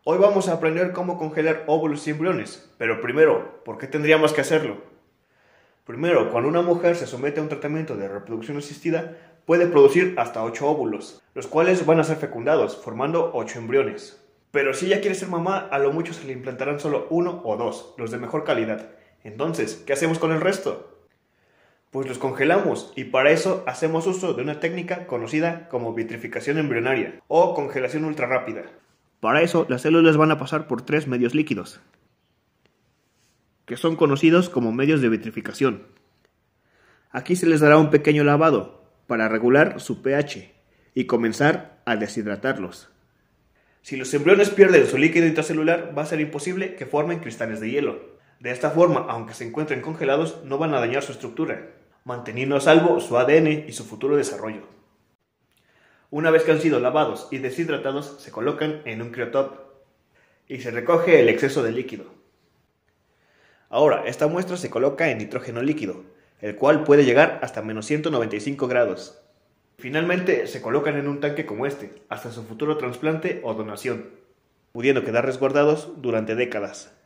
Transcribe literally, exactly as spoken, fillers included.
Hoy vamos a aprender cómo congelar óvulos y embriones, pero primero, ¿por qué tendríamos que hacerlo? Primero, cuando una mujer se somete a un tratamiento de reproducción asistida, puede producir hasta ocho óvulos, los cuales van a ser fecundados, formando ocho embriones. Pero si ella quiere ser mamá, a lo mucho se le implantarán solo uno o dos, los de mejor calidad. Entonces, ¿qué hacemos con el resto? Pues los congelamos, y para eso hacemos uso de una técnica conocida como vitrificación embrionaria o congelación ultrarrápida. Para eso, las células van a pasar por tres medios líquidos, que son conocidos como medios de vitrificación. Aquí se les dará un pequeño lavado para regular su pH y comenzar a deshidratarlos. Si los embriones pierden su líquido intracelular, va a ser imposible que formen cristales de hielo. De esta forma, aunque se encuentren congelados, no van a dañar su estructura, manteniendo a salvo su A D N y su futuro desarrollo. Una vez que han sido lavados y deshidratados, se colocan en un criotop y se recoge el exceso de líquido. Ahora, esta muestra se coloca en nitrógeno líquido, el cual puede llegar hasta menos ciento noventa y cinco grados. Finalmente, se colocan en un tanque como este, hasta su futuro trasplante o donación, pudiendo quedar resguardados durante décadas.